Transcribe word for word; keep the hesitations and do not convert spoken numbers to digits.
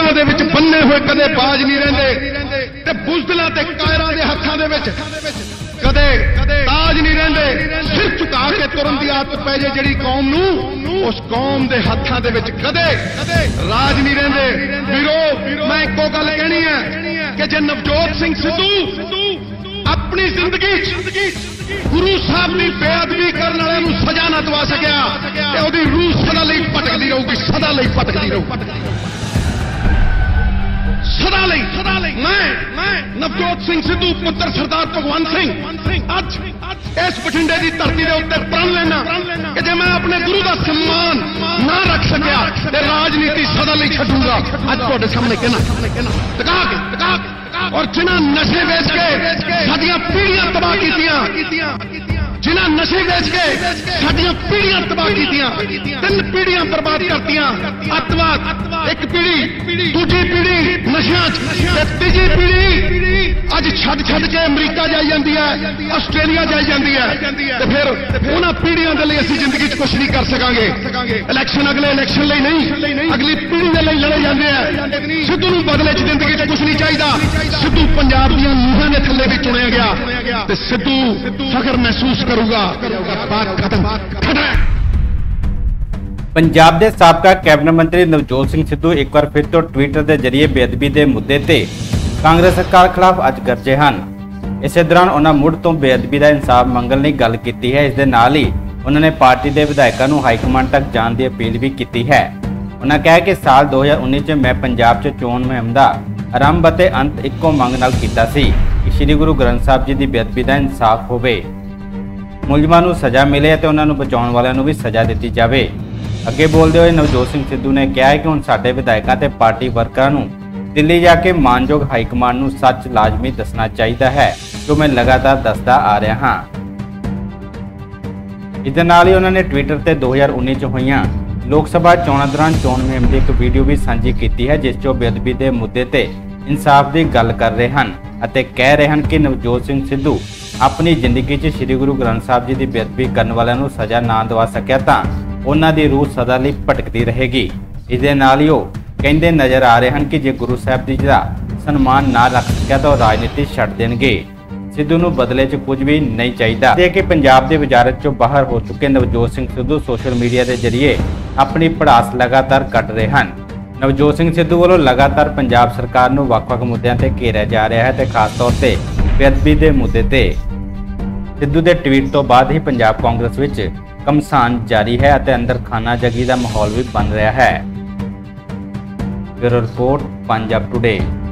ਕੰਧਾਂ ਦੇ ਵਿੱਚ ਬੰਨੇ ਹੋਏ ਕਦੇ ਬਾਜ ਨਹੀਂ ਰਹਿੰਦੇ ਤੇ ਬੁਜ਼ਦਲਾਂ ਤੇ ਕਾਇਰਾਂ ਦੇ ਹੱਥਾਂ ਦੇ ਵਿੱਚ ਕਦੇ ਤਾਜ ਨਹੀਂ ਰਹਿੰਦੇ। ਸਿਰ ਝੁਕਾ ਕੇ ਤੁਰਨ ਦੀ ਆਦਤ ਪੈ ਜੇ ਜਿਹੜੀ ਕੌਮ ਨੂੰ, ਉਸ ਕੌਮ ਦੇ ਹੱਥਾਂ ਦੇ ਵਿੱਚ ਕਦੇ ਰਾਜ ਨਹੀਂ ਰਹਿੰਦੇ। ਵੀਰੋ ਮੈਂ ਇੱਕੋ ਗੱਲ ਕਹਿਣੀ ਹੈ ਕਿ ਜੇ ਨਵਜੋਤ ਸਿੰਘ ਸਿੱਧੂ ਆਪਣੀ ਜ਼ਿੰਦਗੀ ਗੁਰੂ ਸਾਹਿਬ ਦੀ ਬੇਅਦਬੀ ਕਰਨ ਵਾਲਿਆਂ ਨੂੰ ਸਜ਼ਾ ਨਾ ਦਵਾ ਸਕਿਆ ਤੇ ਉਹਦੀ ਰੂਹ ਸਦਾ ਲਈ ਭਟਕਦੀ ਰਹੂਗੀ, ਸਦਾ ਲਈ ਭਟਕਦੀ ਰਹੂਗੀ, ਸਦਾ ਲਈ ਸਦਾ ਲਈ। ਮੈਂ ਮੈਂ ਨਵਜੋਤ ਸਿੰਘ ਸਿੱਧੂ ਪੁੱਤਰ ਸਰਦਾਰ ਭਗਵੰਤ ਸਿੰਘ ਅੱਜ ਇਸ ਬਠਿੰਡੇ ਦੀ ਧਰਤੀ ਦੇ ਉੱਤੇ ਪ੍ਰਣ ਲੈਣਾ ਕਿ ਜੇ ਮੈਂ ਆਪਣੇ ਗੁਰੂ ਦਾ ਸਨਮਾਨ ਨਾ ਰੱਖ ਸਕਿਆ ਤੇ ਰਾਜਨੀਤੀ ਸਦਾ ਲਈ ਛੱਡੂਗਾ। ਅੱਜ ਤੁਹਾਡੇ ਸਾਹਮਣੇ ਕਹਿਣਾ ਟਿਕਾ ਕੇ ਟਿਕਾ ਕੇ ਔਰ ਜਿਨ੍ਹਾਂ ਨਸ਼ੇ ਵੇਚ ਕੇ ਸਾਡੀਆਂ ਪੀੜ੍ਹੀਆਂ ਤਬਾਹ ਕੀਤੀਆਂ, ਜਿਨ੍ਹਾਂ ਨਸ਼ੇ ਵੇਚ ਕੇ ਸਾਡੀਆਂ ਪੀੜ੍ਹੀਆਂ ਤਬਾਹ ਕੀਤੀਆਂ, ਤਿੰਨ ਪੀੜ੍ਹੀਆਂ ਬਰਬਾਦ ਕਰਤੀਆਂ। ਅੱਤਵਾਦ ਇੱਕ ਪੀੜ੍ਹੀ, ਦੂਜੀ ਪੀੜ੍ਹੀ ਨਸ਼ਿਆਂ 'ਚ ਤੇ ਤੀਜੀ ਪੀੜ੍ਹੀ ਅੱਜ ਛੱਡ ਛੱਡ ਕੇ ਅਮਰੀਕਾ ਜਾਈ ਜਾਂਦੀ ਹੈ, ਆਸਟ੍ਰੇਲੀਆ ਜਾਈ ਜਾਂਦੀ ਹੈ। ਤੇ ਫਿਰ ਉਹਨਾਂ ਪੀੜ੍ਹੀਆਂ ਦੇ ਲਈ ਅਸੀਂ ਜ਼ਿੰਦਗੀ 'ਚ ਕੁਝ ਨਹੀਂ ਕਰ ਸਕਾਂਗੇ। ਇਲੈਕਸ਼ਨ ਅਗਲੇ ਇਲੈਕਸ਼ਨ ਲਈ ਨਹੀਂ, ਅਗਲੀ ਪੀੜ੍ਹੀ ਦੇ ਲਈ ਲੜੇ ਜਾਂਦੇ ਆ। ਸਿੱਧੂ ਨੂੰ ਬਦਲੇ 'ਚ ਜ਼ਿੰਦਗੀ 'ਚ ਕੁਝ ਨਹੀਂ ਚਾਹੀਦਾ। ਸਿੱਧੂ ਪੰਜਾਬ ਦੀਆਂ ਨੀਹਾਂ ਦੇ ਥੱਲੇ ਵੀ ਚੁਣਿਆ ਗਿਆ ਤੇ ਸਿੱਧੂ ਫਖਰ ਮਹਿਸੂਸ ਕਰੂਗਾ। ਬਾਤ ਖਤਮ ਖੜਾ। ਪੰਜਾਬ ਦੇ ਸਾਬਕਾ ਕੈਬਨਿਟ ਮੰਤਰੀ ਨਵਜੋਤ ਸਿੰਘ ਸਿੱਧੂ ਇੱਕ ਵਾਰ ਫਿਰ ਤੋਂ ਟਵਿੱਟਰ ਦੇ ਜ਼ਰੀਏ ਬੇਅਦਬੀ ਦੇ ਮੁੱਦੇ ਤੇ ਕਾਂਗਰਸ ਸਰਕਾਰ ਖਿਲਾਫ ਅੱਜ ਗਰਜੇ ਹਨ। ਇਸੇ ਦੌਰਾਨ ਉਹਨਾਂ ਮੁੜ ਤੋਂ ਬੇਅਦਬੀ ਦਾ ਇਨਸਾਫ ਮੰਗਣ ਲਈ ਗੱਲ ਕੀਤੀ ਹੈ। ਇਸ ਦੇ ਨਾਲ ਹੀ ਉਹਨਾਂ ਨੇ ਪਾਰਟੀ ਦੇ ਵਿਧਾਇਕਾਂ ਨੂੰ ਹਾਈਕਮਾਂਡ ਤੱਕ ਜਾਣ ਦੀ ਅਪੀਲ ਵੀ ਕੀਤੀ ਹੈ। ਉਹਨਾਂ ਕਿਹਾ ਕਿ ਸਾਲ ਦੋ ਹਜ਼ਾਰ ਉੱਨੀ 'ਚ ਮੈਂ ਪੰਜਾਬ 'ਚ ਚੋਣ ਮੁਹਿੰਮ ਦਾ ਆਰੰਭ ਅਤੇ ਅੰਤ ਇੱਕੋ ਮੰਗ ਨਾਲ ਕੀਤਾ ਸੀ ਕਿ ਸ੍ਰੀ ਗੁਰੂ ਗ੍ਰੰਥ ਸਾਹਿਬ ਜੀ ਦੀ ਬੇਅਦਬੀ ਦਾ ਇਨਸਾਫ ਹੋਵੇ, ਮੁਲਜ਼ਮਾਂ ਨੂੰ ਸਜ਼ਾ ਮਿਲੇ ਅਤੇ ਉਹਨਾਂ ਨੂੰ ਬਚਾਉਣ ਵਾਲਿਆਂ ਨੂੰ ਵੀ ਸਜ਼ਾ ਦਿੱਤੀ ਜਾਵੇ। ਅੱਗੇ ਬੋਲਦੇ ਹੋਏ ਨਵਜੋਤ ਸਿੰਘ ਸਿੱਧੂ ਨੇ ਕਿਹਾ ਹੈ ਕਿ ਹੁਣ ਸਾਡੇ ਵਿਧਾਇਕਾਂ ਤੇ ਪਾਰਟੀ ਵਰਕਰਾਂ ਨੂੰ ਦਿੱਲੀ ਜਾ ਕੇ ਮਾਨਯੋਗ ਹਾਈਕਮਾਂਡ ਨੂੰ ਸੱਚ ਲਾਜ਼ਮੀ ਦੱਸਣਾ ਚਾਹੀਦਾ ਹੈ, ਜੋ ਮੈਂ ਲਗਾਤਾਰ ਦੱਸਦਾ ਆ ਰਿਹਾ ਹਾਂ। ਇਸ ਦੇ ਨਾਲ ਹੀ ਉਹਨਾਂ ਨੇ ਟਵਿੱਟਰ ਤੇ ਦੋ ਹਜ਼ਾਰ ਉੱਨੀ 'ਚ ਹੋਈਆਂ ਲੋਕ ਸਭਾ ਚੋਣਾਂ ਦੌਰਾਨ ਚੋਣ ਮੁਹਿੰਮ ਦੀ ਇੱਕ ਵੀਡੀਓ ਵੀ ਸਾਂਝੀ ਕੀਤੀ ਹੈ, ਜਿਸ 'ਚ ਉਹ ਬੇਅਦਬੀ ਦੇ ਮੁੱਦੇ ਤੇ ਇਨਸਾਫ ਦੀ ਗੱਲ ਕਰ ਰਹੇ ਹਨ ਅਤੇ ਕਹਿ ਰਹੇ ਹਨ ਕਿ ਨਵਜੋਤ ਸਿੰਘ ਸਿੱਧੂ ਆਪਣੀ ਜ਼ਿੰਦਗੀ 'ਚ ਸ੍ਰੀ ਗੁਰੂ ਗ੍ਰੰਥ ਸਾਹਿਬ ਜੀ ਦੀ ਬੇਅਦਬੀ ਕਰਨ ਵਾਲਿਆਂ ਨੂੰ ਸਜ਼ਾ ਨਾ ਦਿਵਾ ਸਕਿਆ ਤਾਂ ਉਹਨਾਂ ਦੀ ਰੂਹ ਸਦਾ ਲਈ ਭਟਕਦੀ ਰਹੇਗੀ। ਇਸ ਦੇ ਨਾਲ ਹੀ ਉਹ ਕਹਿੰਦੇ ਨਜ਼ਰ ਆ ਰਹੇ ਹਨ ਕਿ ਜੇ ਗੁਰੂ ਸਾਹਿਬ ਜੀ ਦਾ ਸਨਮਾਨ ਨਾ ਰੱਖ ਸਕਿਆ ਤਾਂ ਉਹ ਰਾਜਨੀਤੀ ਛੱਡ ਦੇਣਗੇ। ਸਿੱਧੂ ਨੂੰ ਬਦਲੇ 'ਚ ਕੁਝ ਵੀ ਨਹੀਂ ਚਾਹੀਦਾ। ਤੇ ਕਿ ਪੰਜਾਬ ਦੇ ਵਜ਼ਾਰਤ 'ਚੋਂ ਬਾਹਰ ਹੋ ਚੁੱਕੇ ਨਵਜੋਤ ਸਿੰਘ ਸਿੱਧੂ ਸੋਸ਼ਲ ਮੀਡੀਆ ਦੇ ਜ਼ਰੀਏ ਆਪਣੀ ਭੜਾਸ ਲਗਾਤਾਰ ਕੱਢ ਰਹੇ ਹਨ। ਨਵਜੋਤ ਸਿੰਘ ਸਿੱਧੂ ਵੱਲੋਂ ਲਗਾਤਾਰ ਪੰਜਾਬ ਸਰਕਾਰ ਨੂੰ ਵੱਖ-ਵੱਖ ਮੁੱਦਿਆਂ ਤੇ ਘੇਰਿਆ ਜਾ ਰਿਹਾ ਹੈ ਤੇ ਖਾਸ ਤੌਰ ਤੇ ਬੇਅਦਬੀ ਦੇ ਮੁੱਦੇ ਤੇ। ਸਿੱਧੂ ਦੇ ਟਵੀਟ ਤੋਂ ਬਾਅਦ ਹੀ ਪੰਜਾਬ ਕਾਂਗਰਸ ਵਿੱਚ ਘਮਸਾਨ ਜਾਰੀ ਹੈ ਅਤੇ ਅੰਦਰ ਖਾਨਾ ਜਗੀ ਦਾ ਮਾਹੌਲ ਵੀ ਬਣ ਰਿਹਾ ਹੈ। Bureau report, Punjab today.